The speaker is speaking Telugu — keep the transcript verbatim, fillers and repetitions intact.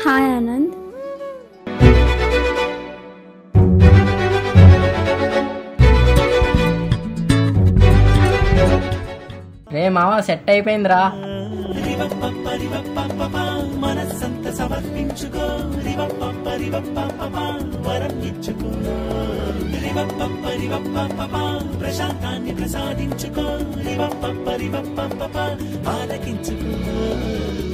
హాయ్ ఆనంద్. రే మావా సెట్ అయిపోయిందిరా. మనసంత సమర్పించుకో ప్రశాంతాన్ని ప్రసాదించుకో ఆలకించుకో.